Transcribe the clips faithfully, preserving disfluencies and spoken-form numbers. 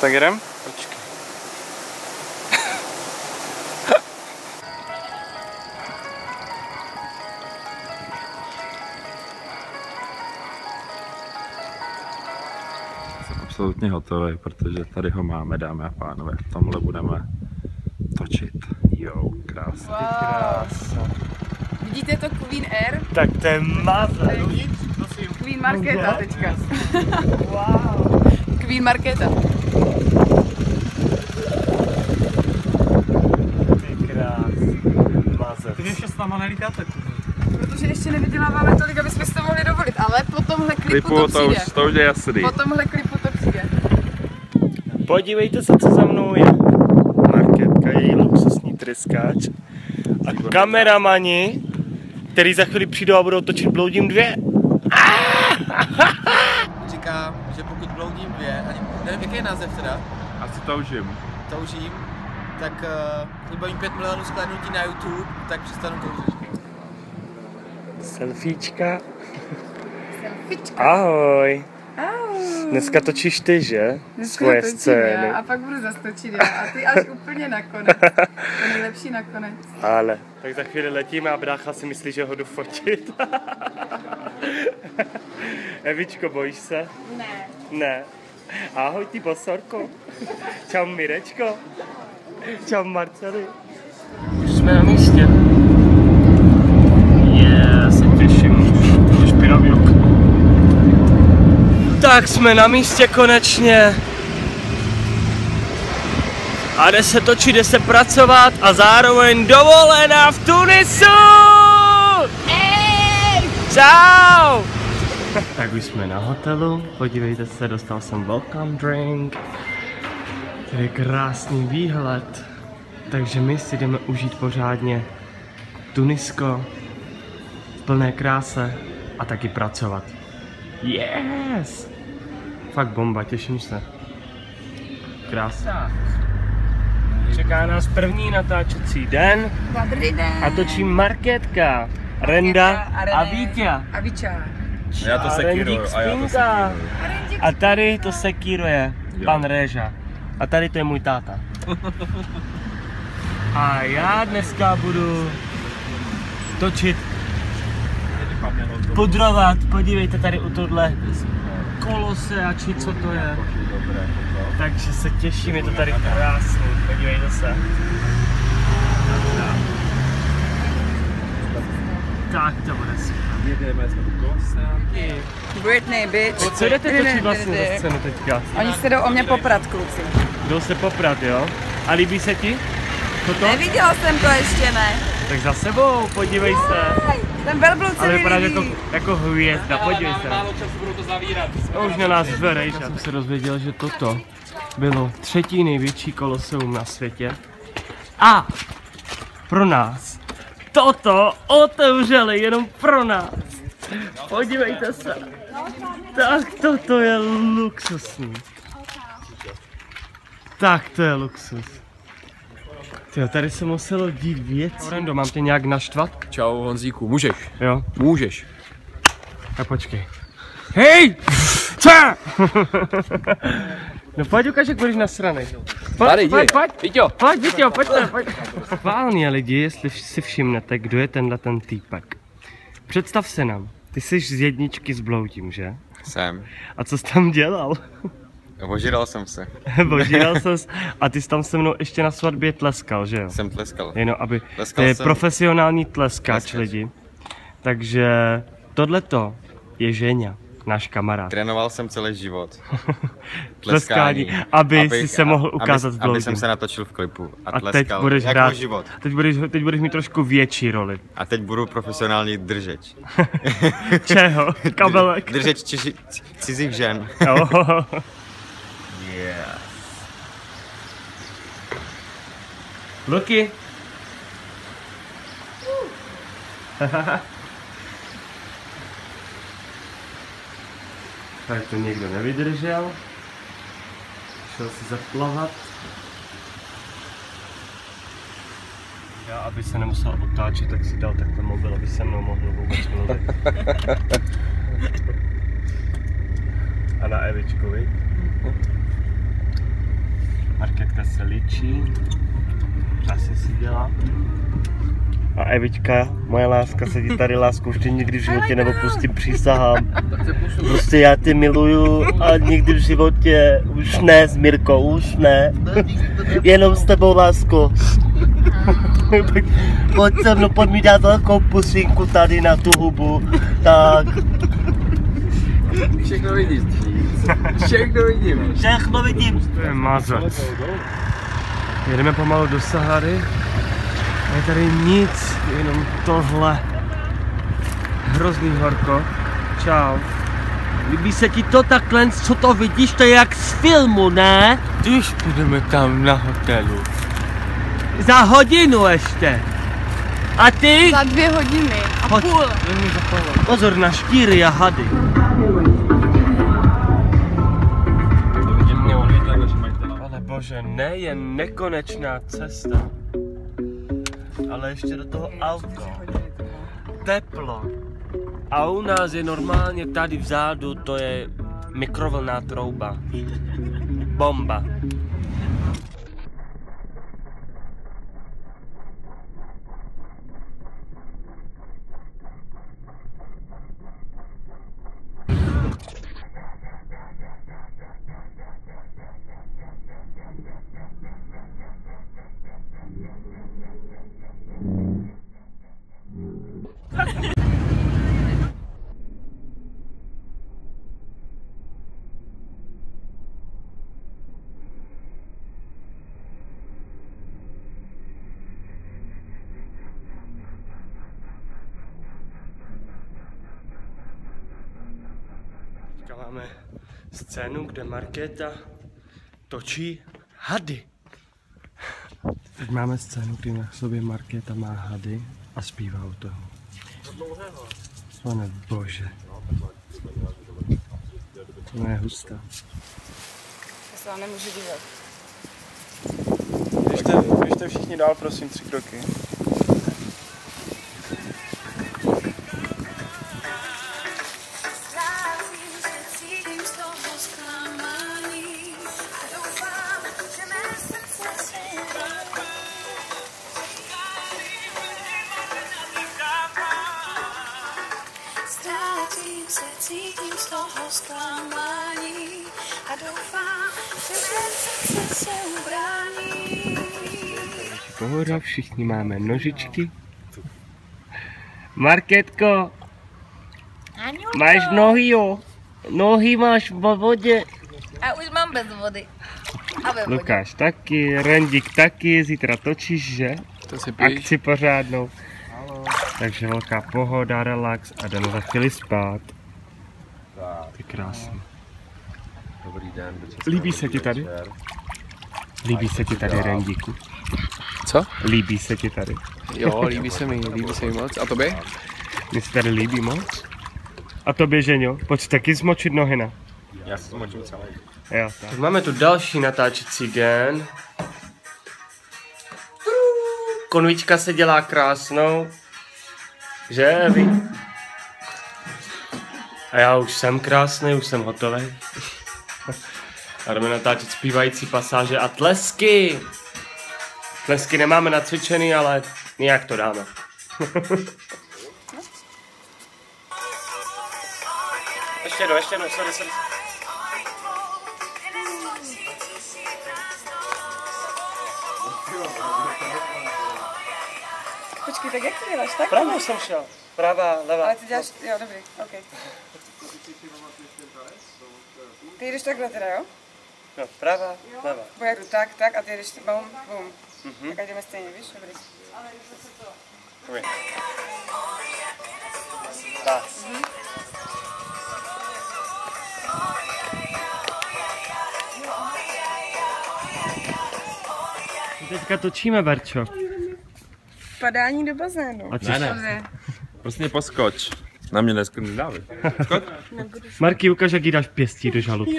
Tak jdem? Počkej. Jsem absolutně hotový, protože tady ho máme, dámy a pánové. V tomhle budeme točit. Jo, krásný. Wow. Krása. Vidíte to Queen Air? Tak to je maza. Queen Markéta teďka. Wow. Queen Markéta. Ty krás. Maza. Ty ještě s náma nelítáte. Protože ještě nevyděláváme tolik, aby jsme si to mohli dovolit, ale po tomhle klipu, Klipu to to přijde. už, to už je jasný. Po tomhle klipu to přijde. Podívejte se, co za mnou je. Markétka, její luxusní tryskáč. A kameramani, který za chvíli přijdou a budou točit Bloudím dvě. Říkám, že pokud Bloudím dvě, ani nevím, jaký je název teda, Asi toužím. toužím, tak uh, vybavím pět milionů shlédnutí na YouTube, tak přestanu toužit. Selfiečka. Selfiečka. Ahoj. Ahoj. Dneska točíš ty, že? Dneska Svoje točím scény. já a pak budu zase točit já a ty až úplně nakonec. To nejlepší nakonec. Ale. Tak za chvíli letíme a brácha si myslí, že ho jdu fotit. Evičko, bojíš se? Ne. Ne. Ahoj ty bosorko. Čau Mirečko. Čau Marceli. Už jsme na místě. Je, se těším. Je špinavý ruk. Tak jsme na místě konečně. A jde se točit, jde se pracovat a zároveň dovolená v Tunisu! Ej! Čau! Tak už jsme na hotelu, podívejte se, dostal jsem welcome drink. Tady je krásný výhled, takže my si jdeme užít pořádně Tunisko v plné kráse a taky pracovat. Yes! Fakt bomba, těším se. Krásná. Čeká nás první natáčecí den. Dobrý den. A točím Markétka, Renda a Vítě. A Víča. A já to sekíruju, a já to sekíruju. A tady to sekíruje pan Réža. A tady to je můj táta. A já dneska budu točit, pudrovat, podívejte tady u tohle kolose a či co to je. Takže se těším, je to tady krásný, podívejte se. Tak to bude super. Britney, bitch. Co jdete točit vlastně za scénu teďka? Oni se jdou o mě poprat, kluci. Jdou se poprat, jo? A líbí se ti? Toto? Neviděla jsem to ještě, ne. Tak za sebou, podívej se. Ten velbloud se Ale mi vypadáš líbí. jako, jako hvězda, podívej se. Málo času budou to zavírat. To už na nás řve Rejža. Já jsem se dozvěděl, že toto bylo třetí největší koloseum na světě. A pro nás toto otevřeli jenom pro nás. Podívejte se. Tak toto je luxusní. Tak to je luxus. Tyjo, tady se muselo dít věci. Rendo, mám tě nějak naštvat? Čau Honzíku, můžeš, Jo. můžeš. Tak počkej. Hej! Co? No pojď ukaž, jak budeš nasranej. Pojď, Tady, pojď, jdi. pojď. Víťo. Pojď, Víťo, pojďte, pojď. Schválně lidi, jestli si všimnete, kdo je tenhle ten týpek. Představ se nám, ty jsi z jedničky s Bloudím, že? Jsem. A co jsi tam dělal? Ožíral jsem se. Božíral ses a ty jsi tam se mnou ještě na svatbě tleskal, že jo? Jsem tleskal. Jenom aby, Tleskal to je jsem. profesionální tleskač, Tleskač. lidi. Takže tohleto je Ženя, náš kamarád. Trénoval jsem celý život. Tleskání, aby Abych- si se mohl ukázat s aby, aby Bloudím. jsem se natočil v klipu a, A teď tleskal budeš jako hrát, život. teď budeš, teď budeš mít trošku větší roli. A teď budu profesionální držeč. Čeho? Kabelek? Držeč čiži, cizích žen. Jo. Yeah. Luky. Tak to někdo nevydržel. Šel si zaplavat. Já, aby se nemusel otáčet, tak si dal takhle mobil, aby se mnou mohl vůbec mluvit. A na Evičku, viď? Markétka se ličí. Asi si dělá. A Evička, moje láska, sedí tady, lásku už tě nikdy v životě neopustím, přísahám. Prostě já tě miluju a nikdy v životě už ne, Mirko, už ne. Jenom s tebou, lásko. Pojď se mnou, pojď mi dát velkou pusinku tady na tu hubu. Tak. Všechno vidíš, všechno vidím. Všechno vidím. To je mazec. Jedeme pomalu do Sahary. A je tady nic, jenom tohle. Hrozný horko. Čau. Líbí se ti to takhle, co to vidíš, to je jak z filmu, ne? Když půjdeme tam na hotelu. Za hodinu ještě. A ty? Za dvě hodiny a Pojď. půl. Pozor na štíry a hady. Ale bože, ne jen nekonečná cesta, ale ještě do toho auto. Teplo. A u nás je normálně tady vzadu, to je mikrovlnná trouba. Bomba. Teďka máme scénu, kde Markéta točí hady. Teď máme scénu, kdy na sobě Markéta má hady a zpívá u toho. Pane bože. To je hustá. Já se vám nemůžu dívat. Běžte, běžte všichni dál, prosím, tři kroky. Cítím z toho zklamání a doufám, že mé srdce se ubrání. Pohoda, všichni máme nožičky. Markétko, Aňulko. máš nohy, jo? Nohy máš v vodě. A už mám bez vody. A ve vodě. Lukáš taky, Rendík taky, zítra točíš, že? To si píš. Akci pořádnou. Takže velká pohoda, relax a jdeme za chvíli spát. To je krásný. Dobrý den. Líbí se ti tady? Líbí se ti tady, Rendíku? Co? Líbí se ti tady? Jo, líbí se mi, líbí se mi moc. A tobě? Mně se tady líbí moc. A tobě, Ženio? Pojď taky zmočit nohy, na. Já si zmočím celý. Jo, tak. tak máme tu další natáčecí den. Konvička se dělá krásnou. Že, Evi? A já už jsem krásný, už jsem hotový. A jdeme natáčet zpívající pasáže a tlesky. Tlesky nemáme nacvičený, ale nějak to dáme. Ještě jednou, ještě jednou, sorry, sorry. Počkej, tak jak to děláš? Tak? Pravou jsem šel. Pravá, levá. Ale ty děláš, jo, dobrý, ok. Ty jdeš takhle teda, jo? No, pravá, levá. Bo já jdu tak, tak a ty jdeš bum, bum. Mm-hmm. Tak jdeme stejně, víš? Dobrý. Dobrý. Tak. Mm-hmm. Teďka točíme, Berčo. Padání do bazénu. A Ne, ne. Prostě poskoč. Na mě dneska nedávej. Skoč. Marky, ukaž, jak jí dáš pěstí do žaludku.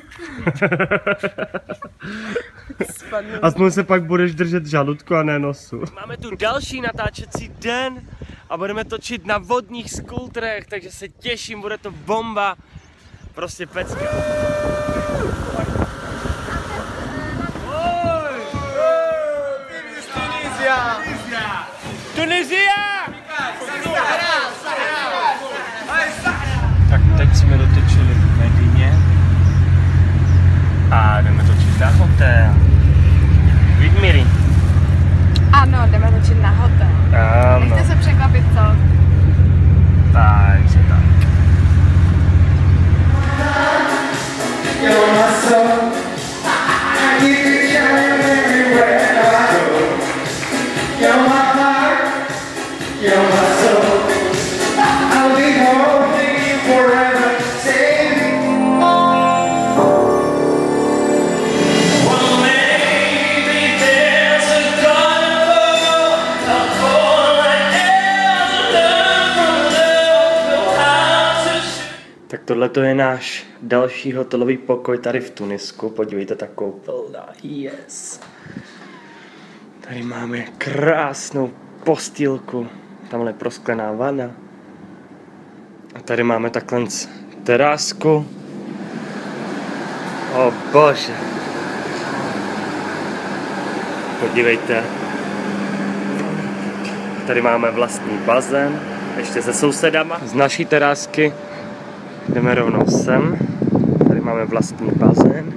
Aspoň se pak budeš držet žaludku a ne nosu. Máme tu další natáčecí den a budeme točit na vodních skultrech, takže se těším, bude to bomba. Prostě pecka. Oh! Tunisia! Tak teď jsme dotočili v Medině a jdeme točit na hotel. Vidmíry. Ano, jdeme točit na hotel. Ano. Nechte se překvapit, co? Takže tak. Tak tohle je náš další hotelový pokoj tady v Tunisku. Podívejte, ta koupelna. Yes. Tady máme krásnou postýlku. Tamhle je prosklená vana. A tady máme takhle terásku. O bože. Podívejte. Tady máme vlastní bazén. Ještě se sousedama. Z naší terásky jdeme rovnou sem. Tady máme vlastní bazén.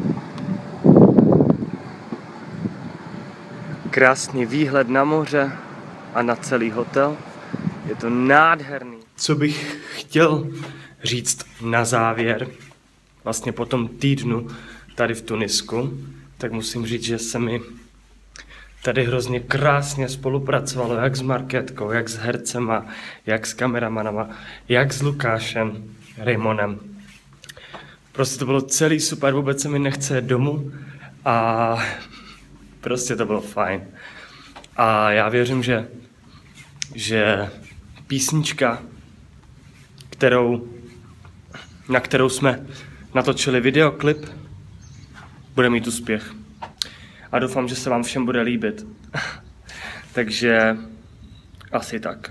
Krásný výhled na moře a na celý hotel. Je to nádherný. Co bych chtěl říct na závěr, vlastně po tom týdnu tady v Tunisku, tak musím říct, že se mi tady hrozně krásně spolupracovalo, jak s Markétkou, jak s hercema, jak s kameramanama, jak s Lukášem Raymonem. Prostě to bylo celý super, vůbec se mi nechce jít domů a prostě to bylo fajn. A já věřím, že, že písnička, kterou, na kterou jsme natočili videoklip, bude mít úspěch. A doufám, že se vám všem bude líbit. Takže asi tak.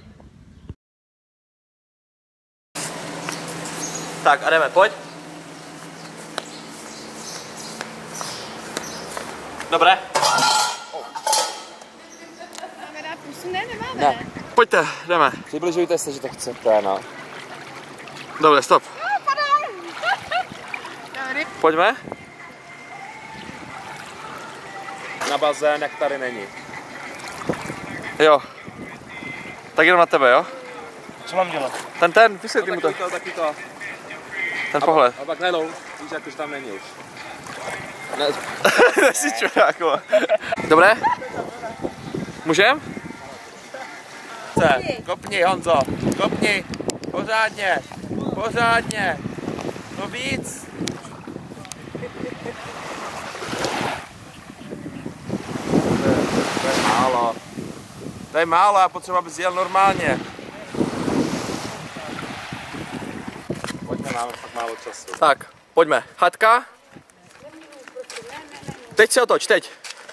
Tak a jdeme, pojď. Dobré. Máme dát pusu? Ne, nemáme. Ne. Pojďte, jdeme. Přibližujte se, že to chce prána. Dobře, stop. Pojďme. Na bazén, jak tady není. Jo. Tak jenom na tebe, jo? Co mám dělat? Ten, ten, vysvětlí mu to. to, taky to. Ten pohled. A pak najednou, víš, jak už tam není už. Ne, si čuráko. Dobré? Můžem? Chce, kopni Honzo, kopni. Pořádně, pořádně. No víc. To je málo. To je málo, já potřeba, abys jel normálně. Pojďme, máme fakt málo času. Tak, pojďme. Chatka. Teď se otoč, teď.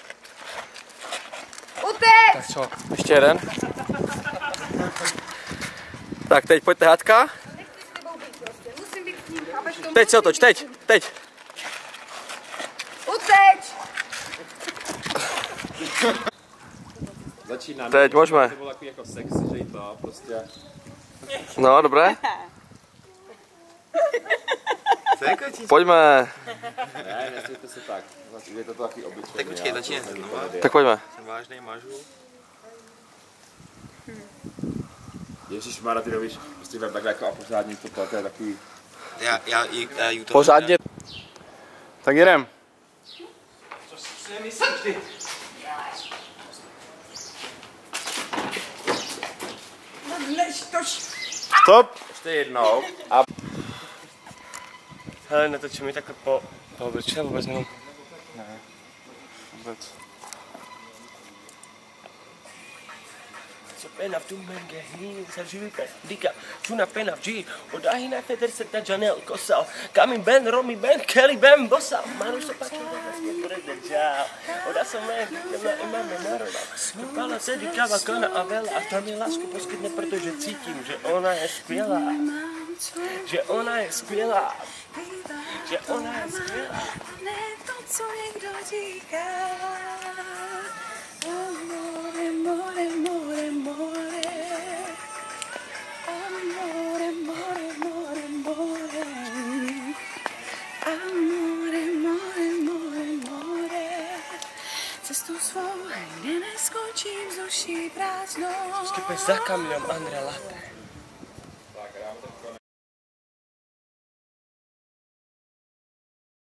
Uteč! Tak co? Ještě jeden. Tak, teď pojďte chatka. Musím být s ním, chápeš to? Teď se otoč, teď, teď. Uteč! Začíná. Teď můžeme. To bylo takový jako sexy, že to prostě. No, dobré. Pojďme. Ne, nesvěďte se tak. Je to takový obyčejný. Tak počkej, začíná se znova. Tak pojďme. Jsem vážnej, mažu. Ježišmarja, ty nevíš, prostě vem takhle jako a pořádně to, to je takový. Já, já, já, já to Pořádně. Tak jdem. Stop. Ještě jednou. A Hele, netočím mi takhle po, po obličeji, vůbec nemám. ne. Vůbec. Co pena v tom menge, hní, se živika, dika, čuna pena v G, od ahina feder se ta Janel kosal, Kamin Ben, Romy Ben, Kelly Ben, Bosal, Manu se pačí, vlastně bude držal, oda jsem mé, kemna imáme naroda, vypala se dikava kana a vela a ta mi lásku poskytne, protože cítím, že ona je skvělá, že ona je skvělá, že ona je skvělá. Ne to, co někdo říká. More, more, more, more. cestu svou, kde neskončím vzduší prázdnou. Vždycky pojď za kamňom, Andre Latte.